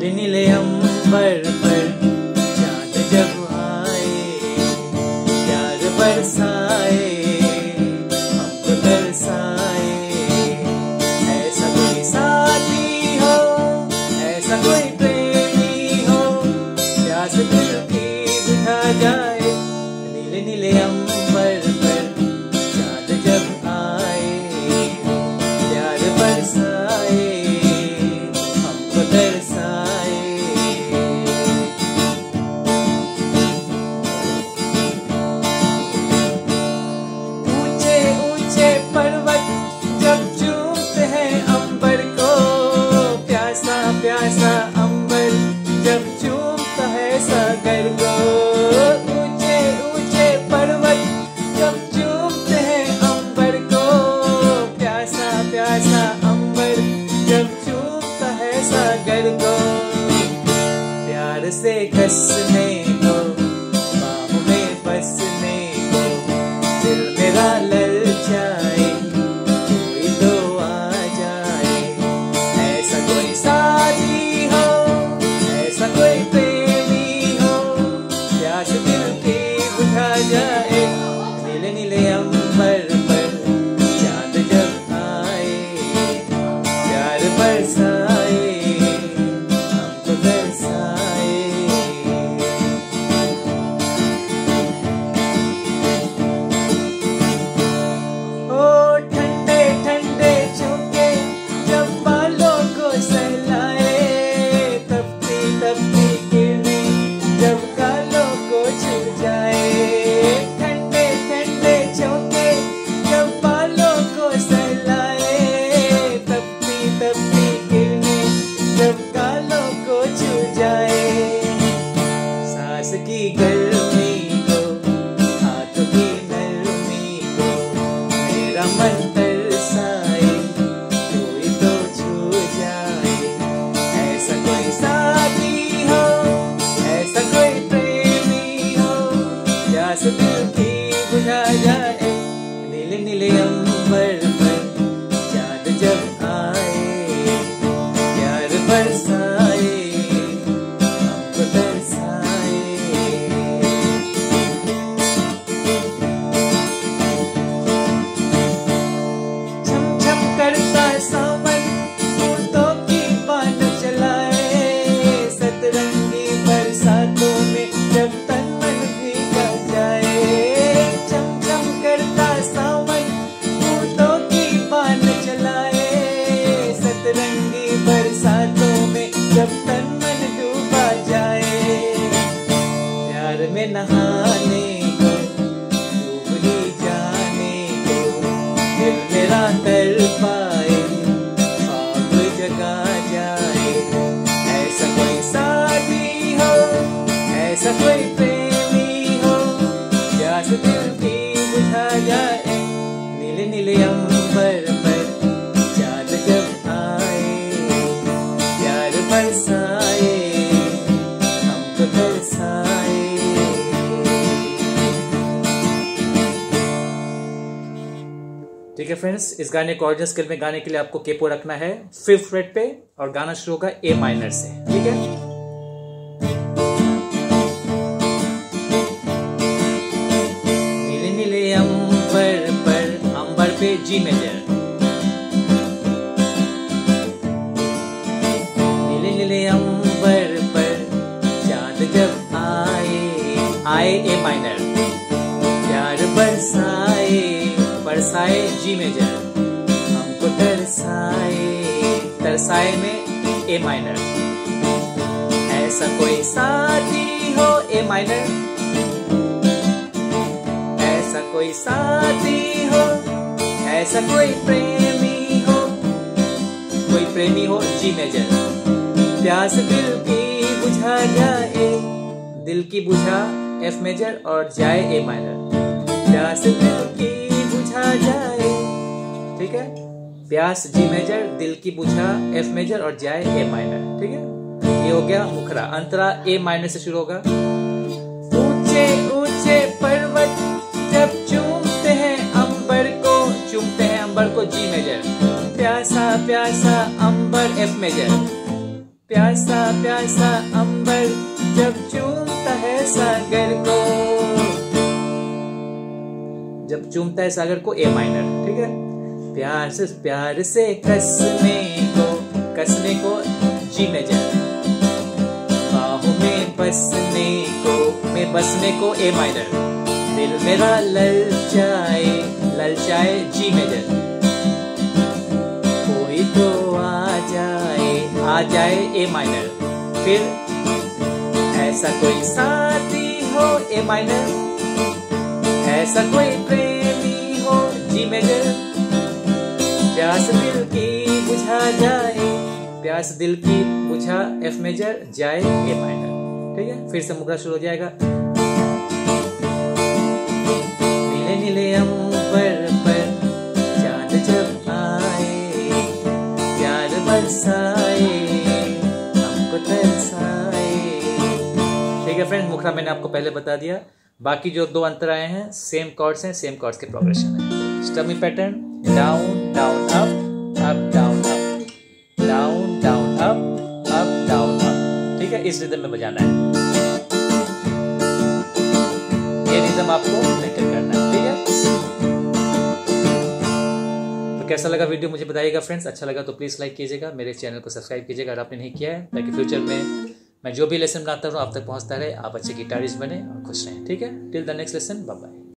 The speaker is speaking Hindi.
नीले नीले अंबर पर चांद जब आए, प्यार बरसाए, हमको तरसाए। ऐसा कोई साथी हो, ऐसा कोई प्रेमी हो, प्यास दिल की बुझा जाए। नीले नीले अंबर पर चांद जब आए, प्यार बरसाए, हमको तरसाए। ऊंचे ऊंचे पर्वत जब चूमते हैं अंबर को, प्यासा प्यासा अंबर जब चूमता है सागर को। ऊंचे ऊंचे पर्वत जब चूमते हैं अंबर को, प्यासा प्यासा अंबर जब चूमता है सागर को। प्यार से कसने को, बाहों में बसने को, दिल मेरा ललचाए, कोई तो आ जाए। ऐसा कोई साथी हो, ऐसा कोई प्रेमी हो, प्यास दिल की बुझा जाए। नीले नीले अंबर पर चांद जब आए, प्यार बरसाए, हमको तरसाए। ओ ठंडे ठंडे झोंके जब बालों को सहलाए, तपती तपती किरणें जब गालों को छू जाए। ठंडे ठंडे झोंके जब बालों को सहलाए, तपती तपती किरणें जब गालों को छू जाए। सांस की गर्मी को, हाथों की नरमी को, मेरा मन तरसाए, कोई तो छू जाए। ऐसा कोई साथी हो, ऐसा कोई प्रेमी हो, प्यास दिल की बुझा जाए। नीले नीले अंबर पर चांद जब आए, प्यार बरसाए, हमको तरसाए। छम छम करता सावन बूंदों की बान चलाए, सतरंगी बरसातों में जब तन मन भीगा जाए। छम छम करता सावन बूंदों की बान चलाए, सतरंगी बरसातों में जब तन मन डूबा जाए। प्यार में नहाने को, डूब ही जाने को, दिल मेरा तड़पाए, ख्वाब जगा जाए। ऐसा कोई साथी हो, ऐसा कोई प्रेमी हो, प्यास दिल की बुझा जाए। नीले नीले अंबर पर चांद जब आए, प्यार बरसाए, हमको तरसाए। ठीक है फ्रेंड्स, इस गाने को ओरिजिनल स्केल में गाने के लिए आपको केपो रखना है 5th फ्रेट पे और गाना शुरू होगा ए माइनर से। ठीक है, नीले नीले अंबर पर, अंबर पे जी मेजर। नीले नीले अंबर पर चांद जब आए, आए ए माइनर, प्यार बरसाए, बरसाए जी मेजर, हमको तरसाए, तरसाए में ए माइनर। ऐसा कोई साथी हो, ए माइनर, ऐसा कोई साथी हो, ऐसा कोई प्रेमी हो, कोई प्रेमी हो, जी मेजर। प्यास दिल की बुझा जाए, दिल की बुझा एफ मेजर और जाए ए माइनर। प्यास दिल की बुझा जाए, ठीक है, प्यास जी मेजर, दिल की बुझा एफ मेजर और जाए ए माइनर। ठीक है, ये हो गया मुखरा। अंतरा ए माइनर से शुरू होगा। ऊंचे ऊंचे पर्वत जब चूमते हैं अंबर को, चूमते हैं अंबर को जी मेजर, प्यासा प्यासा अंबर एफ मेजर। प्यासा प्यासा अंबर जब चूमता है सागर को, जब चूमता है सागर को ए माइनर, ठीक है। प्यार से कसने को जी मेजर, बाहों में बसने को ए माइनर, दिल मेरा ललचाए जी मेजर, कोई तो आ जाए ए माइनर, फिर ऐसा कोई साथी हो ए माइनर, ऐसा कोई प्रेमी हो जी मेजर, प्यास दिल की बुझा जाए, प्यास दिल की बुझा एफ मेजर जाए ए माइनर, ठीक है। फिर से मुखड़ा शुरू हो जाएगा। नीले नीले अंबर पर चांद जब आए, प्यार बरसाए हमको तरसाए, ठीक है फ्रेंड। मुखड़ा मैंने आपको पहले बता दिया। बाकी जो 2 अंतर आए हैं सेम कॉर्ड्स हैं, सेम कॉर्ड्स के प्रोग्रेशन है। स्टमी pattern down down up up down up, down down up down up, ठीक है। इस रिदम में बजाना है, ये रिदम आपको मेंटेन करना है, ठीक है। तो कैसा लगा वीडियो मुझे बताइएगा फ्रेंड्स। अच्छा लगा तो प्लीज़ लाइक कीजिएगा, मेरे चैनल को सब्सक्राइब कीजिएगा अगर आपने नहीं किया है, ताकि फ्यूचर में मैं जो भी लेसन बनाता हूँ आप तक पहुँचता रहे, आप अच्छे गिटारिस्ट बने और खुश रहें, ठीक है। Till the next lesson, bye bye.